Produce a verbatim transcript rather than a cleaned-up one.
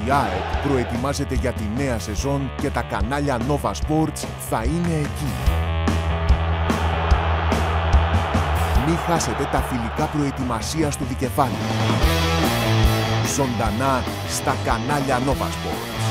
Η ΑΕΚ προετοιμάζεται για τη νέα σεζόν και τα κανάλια Nova Sports θα είναι εκεί. Μην χάσετε τα φιλικά προετοιμασίας του Δικεφάλου. Ζωντανά στα κανάλια Nova Sports.